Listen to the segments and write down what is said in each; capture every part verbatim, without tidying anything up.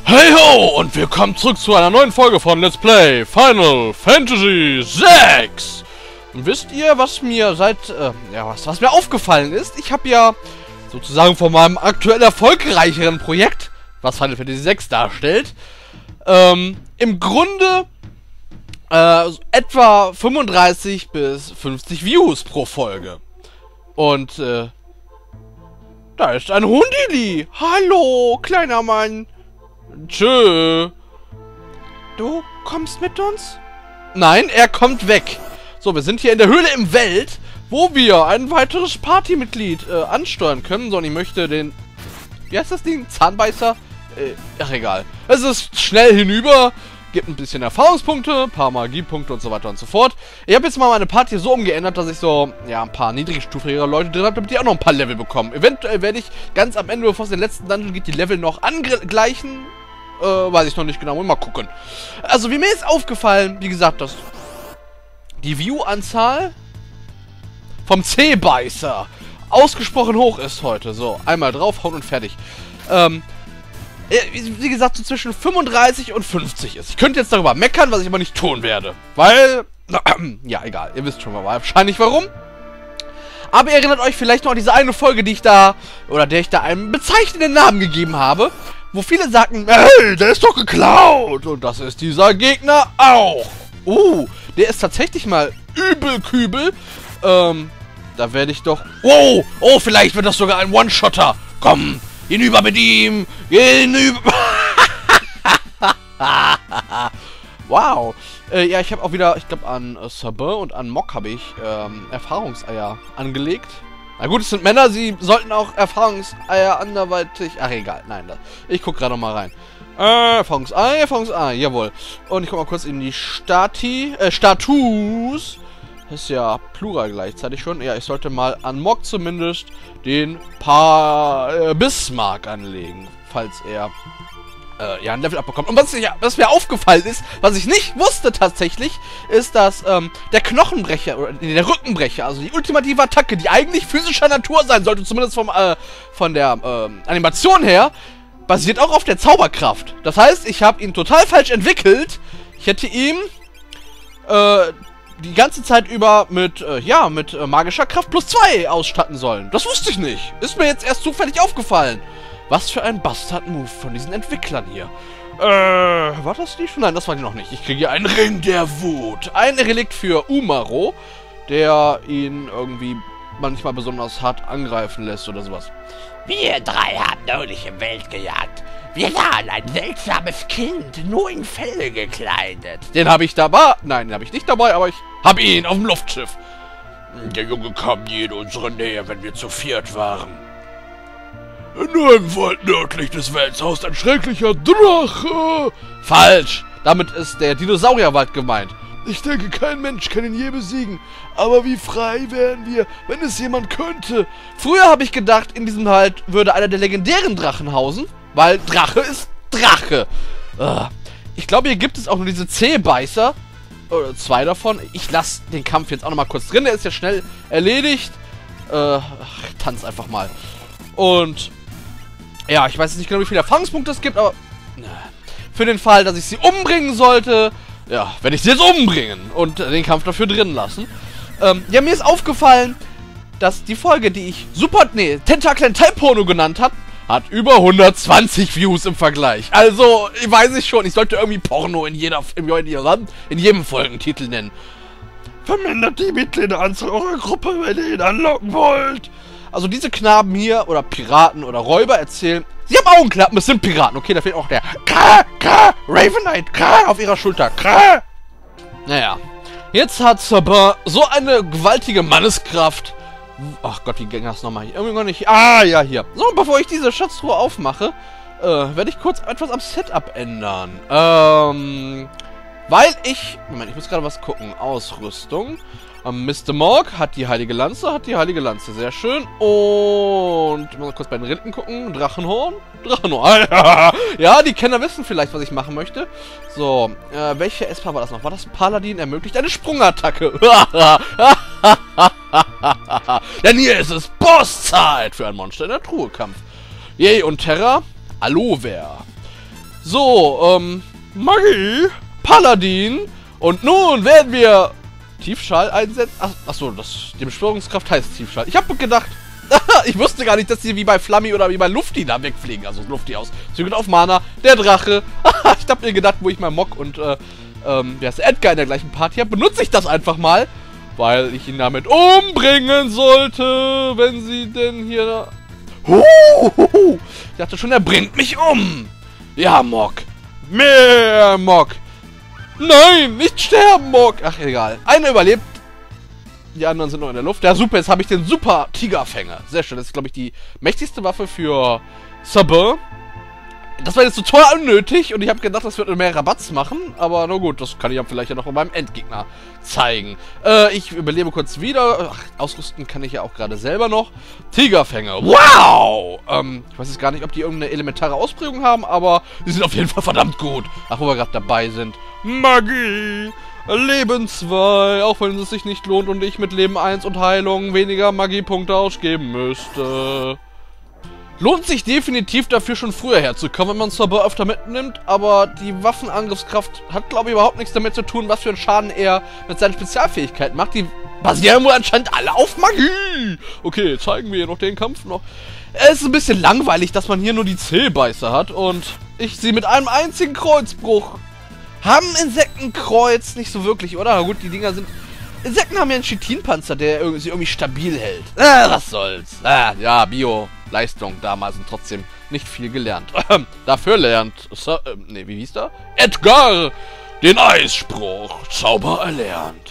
Hey ho und willkommen zurück zu einer neuen Folge von Let's Play Final Fantasy sechs. Und wisst ihr, was mir seit, äh, ja, was, was mir aufgefallen ist? Ich habe ja sozusagen von meinem aktuell erfolgreicheren Projekt, was Final Fantasy sechs darstellt, ähm, im Grunde äh, etwa fünfunddreißig bis fünfzig Views pro Folge. Und, äh, da ist ein Hundili. Hallo, kleiner Mann. Tschö. Du kommst mit uns? Nein, er kommt weg. So, wir sind hier in der Höhle im Wald, wo wir ein weiteres Partymitglied äh, ansteuern können. So, und ich möchte den... Wie heißt das Ding? Zahnbeißer? Äh, ach, egal. Es ist schnell hinüber, gibt ein bisschen Erfahrungspunkte, ein paar Magiepunkte und so weiter und so fort. Ich habe jetzt mal meine Party so umgeändert, dass ich so, ja, ein paar niedrigstufigere Leute drin habe, damit die auch noch ein paar Level bekommen. Eventuell werde ich ganz am Ende, bevor es den letzten Dungeon geht, die Level noch angleichen. Äh, weiß ich noch nicht genau. Mal gucken. Also, wie mir ist aufgefallen, wie gesagt, dass die View-Anzahl vom C-Beißer ausgesprochen hoch ist heute. So, einmal draufhauen und fertig. Ähm, wie gesagt, so zwischen fünfunddreißig und fünfzig ist. Ich könnte jetzt darüber meckern, was ich aber nicht tun werde. Weil, ja, egal. Ihr wisst schon mal wahrscheinlich warum. Aber ihr erinnert euch vielleicht noch an diese eine Folge, die ich da, oder der ich da einen bezeichnenden Namen gegeben habe, wo viele sagten, hey, der ist doch geklaut. Und das ist dieser Gegner auch. Uh, der ist tatsächlich mal übelkübel. Ähm, da werde ich doch... Oh, oh, vielleicht wird das sogar ein One-Shotter. Komm, hinüber mit ihm. Hinüber. Wow. Äh, ja, ich habe auch wieder, ich glaube, an äh, Sabin und an Mok habe ich ähm, Erfahrungseier angelegt. Na gut, es sind Männer, sie sollten auch Erfahrungseier anderweitig... Ach, egal, nein, das, ich gucke gerade noch mal rein. Äh, Erfahrungsei, Erfahrungsei, jawohl. Und ich gucke mal kurz in die Stati... Äh, Status. Das ist ja Plural gleichzeitig schon. Ja, ich sollte mal an Mok zumindest den paar äh, Bismarck anlegen, falls er... Äh, ja, ein Level abbekommt. Und was, ja, was mir aufgefallen ist, was ich nicht wusste tatsächlich, ist, dass ähm, der Knochenbrecher, oder der Rückenbrecher, also die ultimative Attacke, die eigentlich physischer Natur sein sollte, zumindest vom, äh, von der ähm, Animation her, basiert auch auf der Zauberkraft. Das heißt, ich habe ihn total falsch entwickelt. Ich hätte ihm äh, die ganze Zeit über mit, äh, ja, mit äh, magischer Kraft plus zwei ausstatten sollen. Das wusste ich nicht. Ist mir jetzt erst zufällig aufgefallen. Was für ein Bastard-Move von diesen Entwicklern hier. Äh, war das die schon? Nein, das war die noch nicht. Ich kriege hier einen Ring der Wut. Ein Relikt für Umaro, der ihn irgendwie manchmal besonders hart angreifen lässt oder sowas. Wir drei haben neulich im Wald gejagt. Wir sahen ein seltsames Kind, nur in Felle gekleidet. Den habe ich dabei. Nein, den habe ich nicht dabei, aber ich habe ihn auf dem Luftschiff. Der Junge kam nie in unsere Nähe, wenn wir zu viert waren. Nur im Wald nördlich des Walds haust ein schrecklicher Drache. Falsch. Damit ist der Dinosaurierwald gemeint. Ich denke, kein Mensch kann ihn je besiegen. Aber wie frei wären wir, wenn es jemand könnte? Früher habe ich gedacht, in diesem Wald würde einer der legendären Drachen hausen, weil Drache ist Drache. Ich glaube, hier gibt es auch nur diese C-Beißer. Oder zwei davon. Ich lasse den Kampf jetzt auch noch mal kurz drin. Der ist ja schnell erledigt. Äh, ach, tanz einfach mal. Und... ja, ich weiß nicht genau, wie viele Erfahrungspunkte es gibt, aber... für den Fall, dass ich sie umbringen sollte... ja, werde ich sie jetzt umbringen und den Kampf dafür drin lassen. Ähm, ja, mir ist aufgefallen, dass die Folge, die ich Super... nee, Tentakel Porno genannt habe, hat über hundertzwanzig Views im Vergleich. Also, ich weiß ich schon, ich sollte irgendwie Porno in jeder... in, in jedem Folgentitel nennen. Vermindert die Mitgliederanzahl eurer Gruppe, wenn ihr ihn anlocken wollt. Also diese Knaben hier, oder Piraten oder Räuber erzählen, sie haben Augenklappen, es sind Piraten. Okay, da fehlt auch der Krah, Krah, Ravenite, Krah auf ihrer Schulter, Krah. Naja, jetzt hat Sabin so eine gewaltige Manneskraft. Ach Gott, wie ging das nochmal hier? Irgendwie noch nicht. Ah, ja, hier. So, bevor ich diese Schatztruhe aufmache, äh, werde ich kurz etwas am Setup ändern. Ähm, weil ich... Moment, ich muss gerade was gucken. Ausrüstung. Ähm, Mister Mok hat die heilige Lanze, hat die heilige Lanze. Sehr schön. Und mal kurz bei den Rinden gucken. Drachenhorn. Drachenhorn. Ja, die Kenner wissen vielleicht, was ich machen möchte. So, äh, welche Esper war das noch? War das ein Paladin? Ermöglicht eine Sprungattacke. Denn hier ist es Bosszeit für ein Monster in der Truhe-Kampf. Yay, und Terra. Aloe Vera. So, ähm, Magie, Paladin. Und nun werden wir Tiefschall einsetzen. Ach, achso, das, die Beschwörungskraft heißt Tiefschall. Ich habe gedacht, ich wusste gar nicht, dass die wie bei Flammi oder wie bei Lufti da wegfliegen. Also Lufti aus. Zügel auf Mana, der Drache. Ich habe mir gedacht, wo ich mal Mock und, äh, ähm, wie heißt der, Edgar in der gleichen Party habe, benutze ich das einfach mal. Weil ich ihn damit umbringen sollte, wenn sie denn hier... Huhuhu. Ich dachte schon, er bringt mich um. Ja, Mock. Mehr Mock. Nein, nicht sterben, Mock. Ach, egal. Einer überlebt. Die anderen sind noch in der Luft. Ja, super. Jetzt habe ich den Super Tigerfänger. Sehr schön. Das ist, glaube ich, die mächtigste Waffe für Sabin. Das war jetzt total unnötig und ich habe gedacht, das wird mehr Rabatz machen. Aber na gut, das kann ich ja vielleicht ja noch bei meinem Endgegner zeigen. Äh, ich überlebe kurz wieder. Ach, ausrüsten kann ich ja auch gerade selber noch. Tigerfänger. Wow! Ähm, ich weiß jetzt gar nicht, ob die irgendeine elementare Ausprägung haben, aber die sind auf jeden Fall verdammt gut. Ach, wo wir gerade dabei sind. Magie! Leben zwei, auch wenn es sich nicht lohnt und ich mit Leben eins und Heilung weniger Magiepunkte ausgeben müsste. Lohnt sich definitiv dafür schon früher herzukommen, wenn man Sabin öfter mitnimmt, aber die Waffenangriffskraft hat, glaube ich, überhaupt nichts damit zu tun, was für einen Schaden er mit seinen Spezialfähigkeiten macht. Die basieren wohl anscheinend alle auf Magie. Okay, zeigen wir hier noch den Kampf noch. Es ist ein bisschen langweilig, dass man hier nur die Zählbeißer hat und ich sie mit einem einzigen Kreuzbruch. Haben Insekten Kreuz? Nicht so wirklich, oder? Na gut, die Dinger sind... Insekten haben ja einen Chitinpanzer, der sie irgendwie stabil hält. Ah, was soll's. Ah, ja, Bio-Leistung damals und trotzdem nicht viel gelernt. Dafür lernt... So, äh, ne, wie hieß der? Edgar! Den Eisspruch. Zauber erlernt.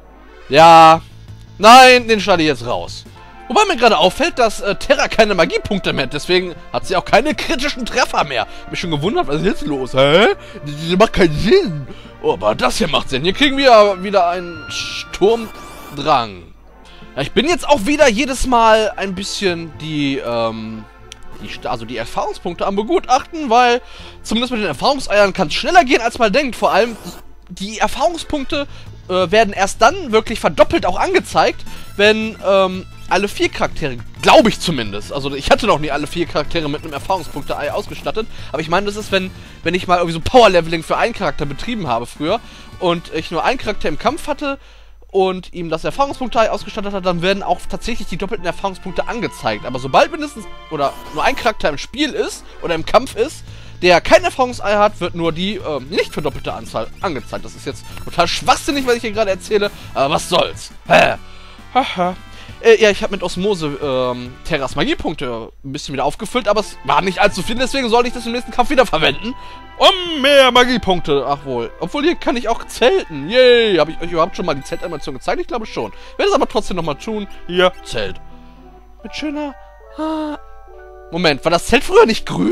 Ja. Nein, den schneide ich jetzt raus. Wobei mir gerade auffällt, dass äh, Terra keine Magiepunkte mehr hat. Deswegen hat sie auch keine kritischen Treffer mehr. Ich hab mich schon gewundert, was ist jetzt los? Hä? Das macht keinen Sinn. Oh, aber das hier macht Sinn. Hier kriegen wir wieder einen Sturmdrang. Ja, ich bin jetzt auch wieder jedes Mal ein bisschen die, ähm, die, also die Erfahrungspunkte am Begutachten, weil zumindest mit den Erfahrungseiern kann es schneller gehen, als man denkt. Vor allem die Erfahrungspunkte äh, werden erst dann wirklich verdoppelt auch angezeigt, wenn, ähm, alle vier Charaktere, glaube ich zumindest. Also ich hatte noch nie alle vier Charaktere mit einem Erfahrungspunkte-Ei ausgestattet. Aber ich meine, das ist, wenn, wenn ich mal irgendwie so Power-Leveling für einen Charakter betrieben habe früher und ich nur einen Charakter im Kampf hatte und ihm das Erfahrungspunkte-Ei ausgestattet hat, dann werden auch tatsächlich die doppelten Erfahrungspunkte angezeigt. Aber sobald mindestens oder nur ein Charakter im Spiel ist oder im Kampf ist, der kein Erfahrungsei hat, wird nur die ähm, nicht verdoppelte Anzahl angezeigt. Das ist jetzt total schwachsinnig, was ich hier gerade erzähle, aber was soll's. Hä? Haha. Äh, ja, ich habe mit Osmose ähm, Terras Magiepunkte ein bisschen wieder aufgefüllt, aber es war nicht allzu viel, deswegen sollte ich das im nächsten Kampf wieder verwenden. Um mehr Magiepunkte, ach wohl. Obwohl, hier kann ich auch zelten. Yay, habe ich euch überhaupt schon mal die Zeltanimation gezeigt? Ich glaube schon. Werde es aber trotzdem nochmal tun. Hier, Zelt. Mit schöner... Ah. Moment, war das Zelt früher nicht grün?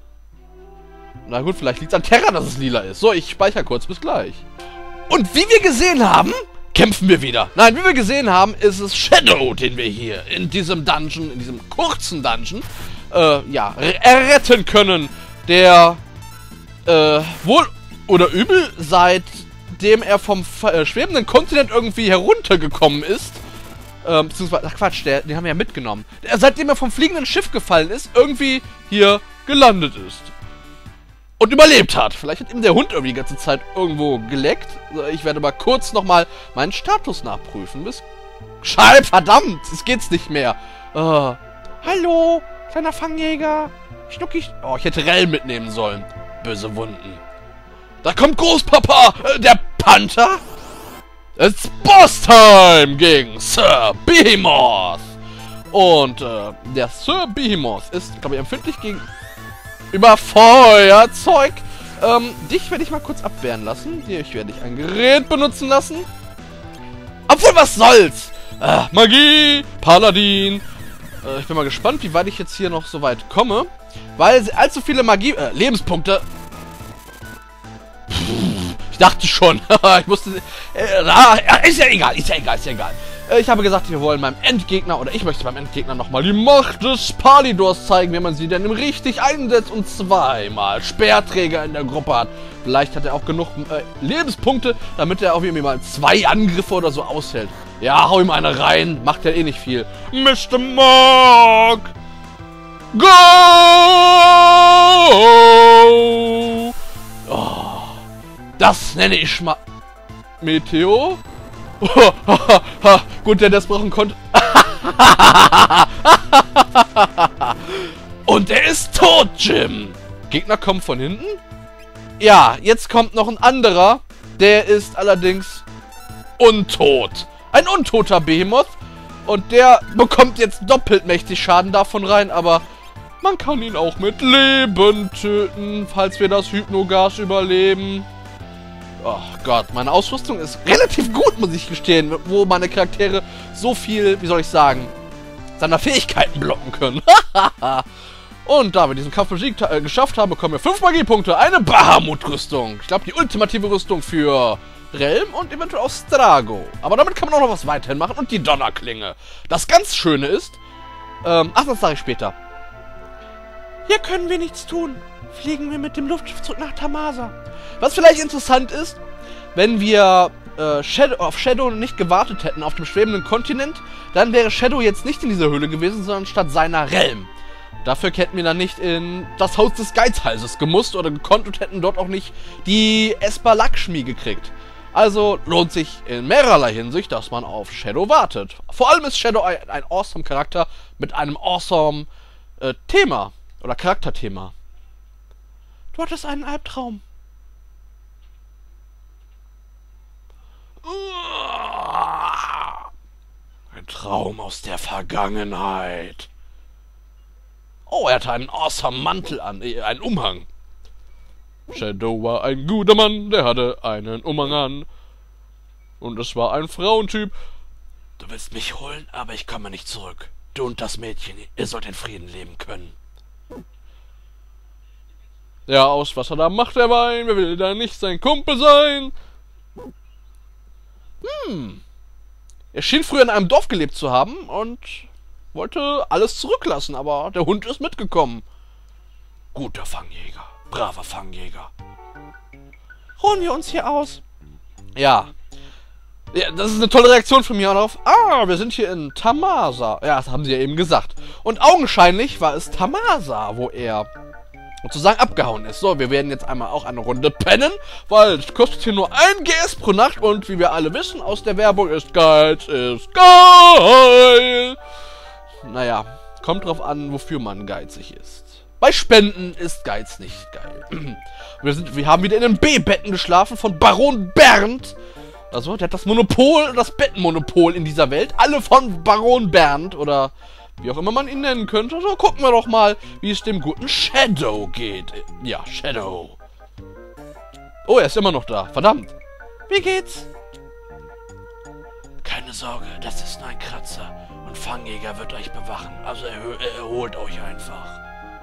Na gut, vielleicht liegt es an Terra, dass es lila ist. So, ich speichere kurz, bis gleich. Und wie wir gesehen haben... kämpfen wir wieder. Nein, wie wir gesehen haben, ist es Shadow, den wir hier in diesem Dungeon, in diesem kurzen Dungeon, äh, ja, erretten können. Der, äh, wohl oder übel, seitdem er vom äh, schwebenden Kontinent irgendwie heruntergekommen ist, äh, beziehungsweise, ach Quatsch, der, den haben wir ja mitgenommen. Der, seitdem er vom fliegenden Schiff gefallen ist, irgendwie hier gelandet ist. Und überlebt hat. Vielleicht hat ihm der Hund irgendwie die ganze Zeit irgendwo geleckt. Ich werde mal kurz nochmal meinen Status nachprüfen. Bis... Scheiße, verdammt! Es geht's nicht mehr. Uh. Hallo, kleiner Fangjäger. Schnucki... Oh, ich hätte Rell mitnehmen sollen. Böse Wunden. Da kommt Großpapa! Äh, der Panther! Es ist Boss-Time gegen Sir Behemoth! Und äh, der Sir Behemoth ist, glaube ich, empfindlich gegen... über Feuerzeug. Ähm, dich werde ich mal kurz abwehren lassen. Ich werde dich ein Gerät benutzen lassen. Obwohl, was soll's? Äh, Magie, Paladin. Äh, ich bin mal gespannt, wie weit ich jetzt hier noch so weit komme. Weil allzu viele Magie... Äh, Lebenspunkte... Ich dachte schon. Ich musste... Äh, ist ja egal, ist ja egal, ist ja egal. Ich habe gesagt, wir wollen meinem Endgegner, oder ich möchte meinem Endgegner nochmal die Macht des Palidors zeigen, wenn man sie denn richtig einsetzt und zweimal Speerträger in der Gruppe hat. Vielleicht hat er auch genug äh, Lebenspunkte, damit er auch irgendwie mal zwei Angriffe oder so aushält. Ja, hau ihm eine rein, macht ja eh nicht viel. Mister Mock! Go! Das nenne ich mal... Meteo? Gut, der das brauchen konnte. Und er ist tot, Jim. Gegner kommen von hinten? Ja, jetzt kommt noch ein anderer. Der ist allerdings untot. Ein untoter Behemoth. Und der bekommt jetzt doppelt mächtig Schaden davon rein, aber man kann ihn auch mit Leben töten, falls wir das Hypnogas überleben. Oh Gott, meine Ausrüstung ist relativ gut, muss ich gestehen, wo meine Charaktere so viel, wie soll ich sagen, seiner Fähigkeiten blocken können. Und da wir diesen Kampf besiegt, äh, geschafft haben, bekommen wir fünf Magiepunkte, eine Bahamut-Rüstung. Ich glaube, die ultimative Rüstung für Relm und eventuell auch Strago. Aber damit kann man auch noch was weiterhin machen und die Donnerklinge. Das ganz Schöne ist, ähm, ach, das sage ich später. Hier können wir nichts tun. Fliegen wir mit dem Luftschiff zurück nach Tamasa. Was vielleicht interessant ist, wenn wir äh, Shadow, auf Shadow nicht gewartet hätten, auf dem schwebenden Kontinent, dann wäre Shadow jetzt nicht in dieser Höhle gewesen, sondern statt seiner Relm. Dafür hätten wir dann nicht in das Haus des Geizhalses gemusst oder gekonnt und hätten dort auch nicht die Esper Lakshmi gekriegt. Also lohnt sich in mehrerlei Hinsicht, dass man auf Shadow wartet. Vor allem ist Shadow ein, ein awesome Charakter mit einem awesome äh, Thema oder Charakterthema. Du hattest einen Albtraum. Ein Traum aus der Vergangenheit. Oh, er hatte einen awesome Mantel an, äh, einen Umhang. Shadow war ein guter Mann, der hatte einen Umhang an. Und es war ein Frauentyp. Du willst mich holen, aber ich komme nicht zurück. Du und das Mädchen, ihr sollt in Frieden leben können. Ja, aus was er da macht, der Wein. Wer will da nicht sein Kumpel sein? Hm. Er schien früher in einem Dorf gelebt zu haben und wollte alles zurücklassen, aber der Hund ist mitgekommen. Guter Fangjäger. Braver Fangjäger. Ruhen wir uns hier aus. Ja. Ja, das ist eine tolle Reaktion von mir darauf. Ah, wir sind hier in Tamasa. Ja, das haben sie ja eben gesagt. Und augenscheinlich war es Tamasa, wo er sozusagen abgehauen ist. So, wir werden jetzt einmal auch eine Runde pennen, weil es kostet hier nur ein G S pro Nacht und wie wir alle wissen aus der Werbung ist Geiz ist geil. Naja, kommt drauf an, wofür man geizig ist. Bei Spenden ist Geiz nicht geil. Wir, sind, wir haben wieder in den B-Betten geschlafen von Baron Bernd. Also, der hat das Monopol, das Bettenmonopol in dieser Welt. Alle von Baron Bernd oder wie auch immer man ihn nennen könnte. So, gucken wir doch mal, wie es dem guten Shadow geht. Ja, Shadow. Oh, er ist immer noch da. Verdammt. Wie geht's? Keine Sorge, das ist nur ein Kratzer. Und Fangjäger wird euch bewachen. Also erho erholt euch einfach.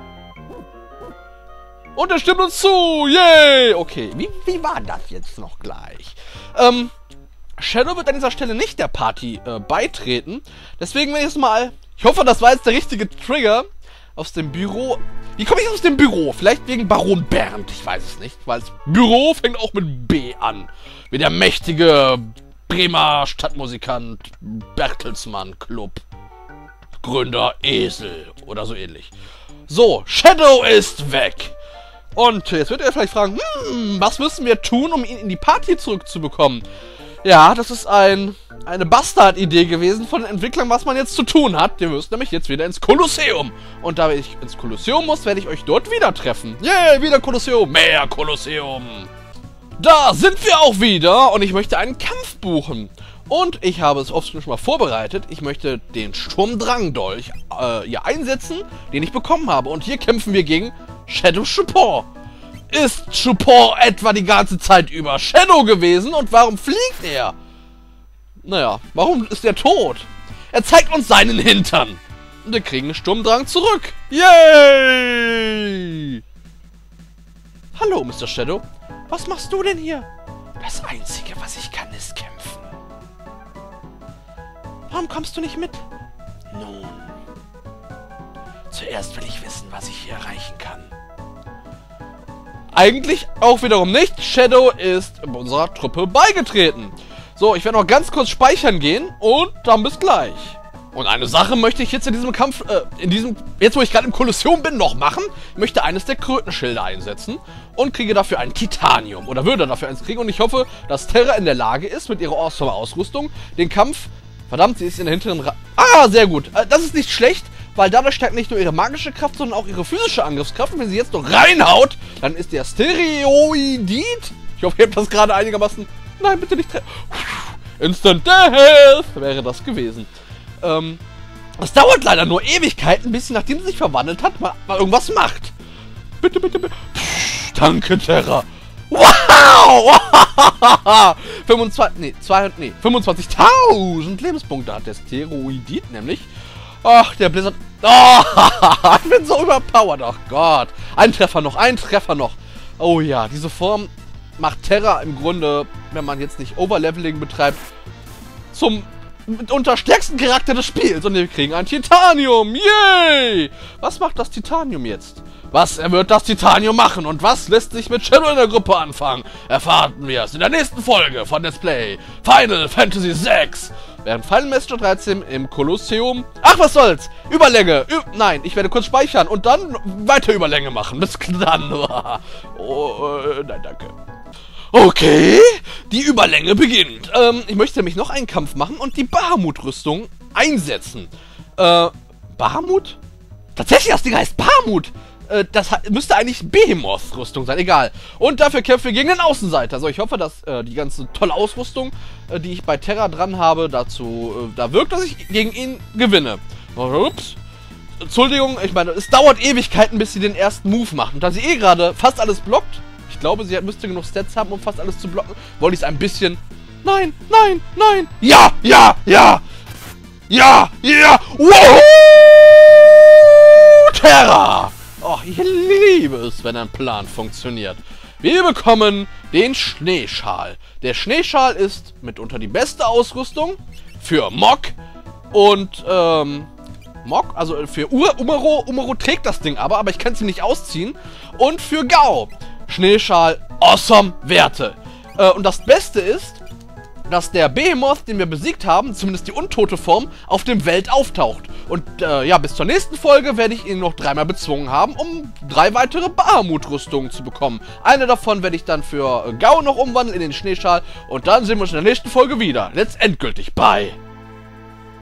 Und er stimmt uns zu! Yay! Okay, wie, wie war das jetzt noch gleich? Ähm, Shadow wird an dieser Stelle nicht der Party äh, beitreten. Deswegen will ich jetzt mal... Ich hoffe, das war jetzt der richtige Trigger. Aus dem Büro... Wie komme ich aus dem Büro? Vielleicht wegen Baron Bernd. Ich weiß es nicht. Weil das Büro fängt auch mit B an. Wie der mächtige Bremer Stadtmusikant Bertelsmann Club. Gründer Esel. Oder so ähnlich. So, Shadow ist weg. Und jetzt wird ihr vielleicht fragen, hm, was müssen wir tun, um ihn in die Party zurückzubekommen? Ja, das ist ein, eine Bastard-Idee gewesen von den Entwicklern, was man jetzt zu tun hat. Ihr müsst nämlich jetzt wieder ins Kolosseum. Und da ich ins Kolosseum muss, werde ich euch dort wieder treffen. Yay, wieder Kolosseum, mehr Kolosseum. Da sind wir auch wieder und ich möchte einen Kampf buchen. Und ich habe es oft schon mal vorbereitet. Ich möchte den Sturmdrang-Dolch äh, hier einsetzen, den ich bekommen habe. Und hier kämpfen wir gegen Shadow Chupor. Ist Chupor etwa die ganze Zeit über Shadow gewesen? Und warum fliegt er? Naja, warum ist er tot? Er zeigt uns seinen Hintern. Und wir kriegen den Sturmdrang zurück. Yay! Hallo, Mister Shadow. Was machst du denn hier? Das Einzige, was ich kann, ist kämpfen. Warum kommst du nicht mit? Nun, zuerst will ich wissen, was ich hier erreichen kann. Eigentlich auch wiederum nicht. Shadow ist unserer Truppe beigetreten. So, ich werde noch ganz kurz speichern gehen und dann bis gleich. Und eine Sache möchte ich jetzt in diesem Kampf, äh, in diesem, jetzt wo ich gerade im Kolosseum bin, noch machen. Ich möchte eines der Krötenschilde einsetzen und kriege dafür ein Titanium. Oder würde dafür eins kriegen. Und ich hoffe, dass Terra in der Lage ist, mit ihrer awesome Ausrüstung, den Kampf, verdammt, sie ist in der hinteren Ra Ah, sehr gut. Äh, das ist nicht schlecht, weil dadurch stärkt nicht nur ihre magische Kraft, sondern auch ihre physische Angriffskraft. Und wenn sie jetzt noch reinhaut, dann ist der Stereoidit. Ich hoffe, ihr habt das gerade einigermaßen... Nein, bitte nicht treffen. Instant Death wäre das gewesen. Ähm, es dauert leider nur Ewigkeiten, bis sie, nachdem sie sich verwandelt hat, mal, mal irgendwas macht. Bitte, bitte, bitte. Psch, danke, Terra. Wow! fünfundzwanzig, nee, zweihundert, nee, fünfundzwanzigtausend Lebenspunkte hat der Steroidit nämlich. Ach, der Blizzard. Oh, ich bin so überpowered. Ach Gott. Ein Treffer noch, ein Treffer noch. Oh ja, diese Form macht Terra im Grunde, wenn man jetzt nicht Overleveling betreibt, zum mitunter stärksten Charakter des Spiels. Und wir kriegen ein Titanium. Yay! Was macht das Titanium jetzt? Was wird das Titanium machen? Und was lässt sich mit Shadow in der Gruppe anfangen? Erfahren wir es in der nächsten Folge von Let's Play Final Fantasy sechs. Während Final Master dreizehn im Kolosseum... Ach, was soll's? Überlänge. Ü Nein, ich werde kurz speichern und dann weiter Überlänge machen. Bis dann. Oh, äh, nein, danke. Okay, die Überlänge beginnt. Ähm, ich möchte nämlich noch einen Kampf machen und die Bahamut-Rüstung einsetzen. Äh, Bahamut? Tatsächlich, das Ding heißt Bahamut. Äh, das müsste eigentlich Behemoth-Rüstung sein, egal. Und dafür kämpfen wir gegen den Außenseiter. Also ich hoffe, dass äh, die ganze tolle Ausrüstung, äh, die ich bei Terra dran habe, dazu äh, da wirkt, dass ich gegen ihn gewinne. Ups. Entschuldigung, ich meine, es dauert Ewigkeiten, bis sie den ersten Move macht. Und da sie eh gerade fast alles blockt, ich glaube, sie müsste genug Stats haben, um fast alles zu blocken, wollte ich es ein bisschen... Nein, nein, nein! Ja, ja, ja! Ja, ja! Wow! Terra! Oh, ich liebe es, wenn ein Plan funktioniert. Wir bekommen den Schneeschal. Der Schneeschal ist mitunter die beste Ausrüstung für Mog und, ähm... Mog, also für Ur Umaro. Umaro trägt das Ding aber, aber ich kann sie nicht ausziehen. Und für Gau. Schneeschal, awesome Werte. Äh, und das Beste ist, dass der Behemoth, den wir besiegt haben, zumindest die untote Form, auf dem Welt auftaucht. Und äh, ja, bis zur nächsten Folge werde ich ihn noch dreimal bezwungen haben, um drei weitere Bahamut-Rüstungen zu bekommen. Eine davon werde ich dann für Gau noch umwandeln in den Schneeschal. Und dann sehen wir uns in der nächsten Folge wieder. Jetzt endgültig. Bye.